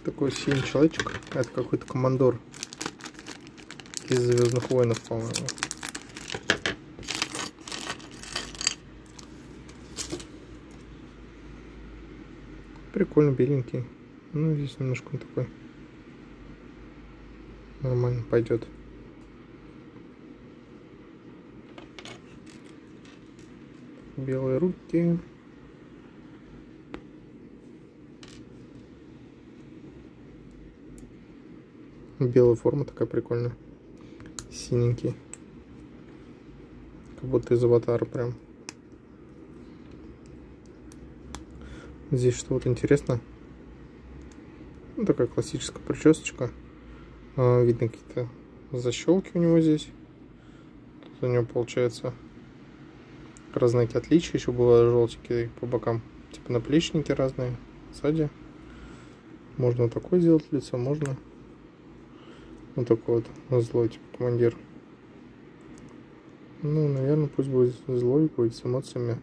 Такой синий человечек. Это какой-то командор из Звездных войнов, по-моему. Прикольно, беленький. Ну, здесь немножко он такой. Нормально пойдет. Белые руки. Белая форма такая прикольная. Синенький. Как будто из Аватара прям. Здесь что вот интересно. Ну, такая классическая причесочка. Видно какие-то защелки у него здесь. Тут у него получается разные отличия. Еще бывают желтики по бокам. Типа наплечники разные. Сзади. Можно вот такое сделать лицо, можно вот такой вот злой, типа командир. Ну, наверное, пусть будет злой, будет с эмоциями.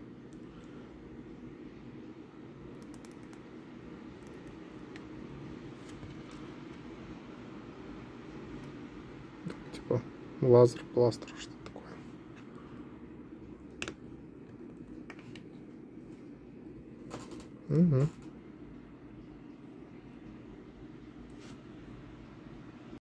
Типа лазер, пластер, что такое. Угу.